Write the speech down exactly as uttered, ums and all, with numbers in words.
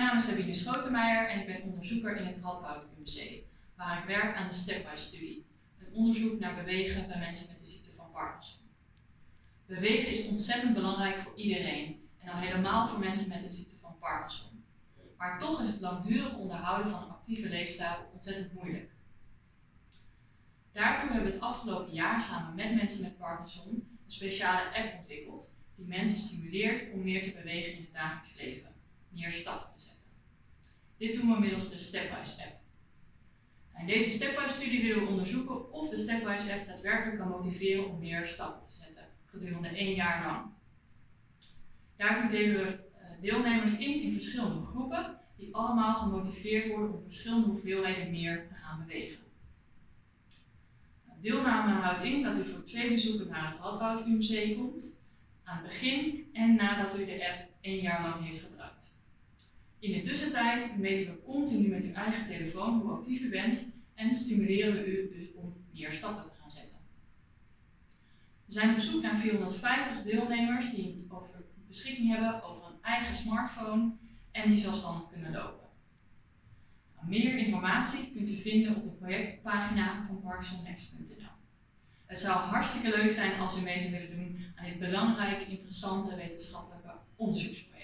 naam is Sabine Schotenmeijer en ik ben onderzoeker in het Radboud U M C, waar ik werk aan de Stepwise-studie, een onderzoek naar bewegen bij mensen met de ziekte van Parkinson. Bewegen is ontzettend belangrijk voor iedereen en al helemaal voor mensen met de ziekte van Parkinson. Maar toch is het langdurig onderhouden van een actieve leefstijl ontzettend moeilijk. Daartoe hebben we het afgelopen jaar samen met mensen met Parkinson een speciale app ontwikkeld die mensen stimuleert om meer te bewegen in het dagelijks leven, meer stappen te zetten. Dit doen we middels de Stepwise app. In deze Stepwise-studie willen we onderzoeken of de Stepwise app daadwerkelijk kan motiveren om meer stappen te zetten gedurende één jaar lang. Daartoe delen we deelnemers in in verschillende groepen die allemaal gemotiveerd worden om verschillende hoeveelheden meer te gaan bewegen. Deelname houdt in dat u voor twee bezoeken naar het Radboud U M C komt, aan het begin en nadat u de app één jaar lang heeft gebruikt. In de tussentijd meten we continu met uw eigen telefoon hoe actief u bent en stimuleren we u dus om meer stappen te gaan zetten. We zijn op zoek naar vierhonderdvijftig deelnemers die over beschikking hebben over een eigen smartphone en die zelfstandig kunnen lopen. Meer informatie kunt u vinden op de projectpagina van parkinsonnext punt n l. Het zou hartstikke leuk zijn als u mee zou willen doen aan dit belangrijke, interessante wetenschappelijke onderzoeksproject.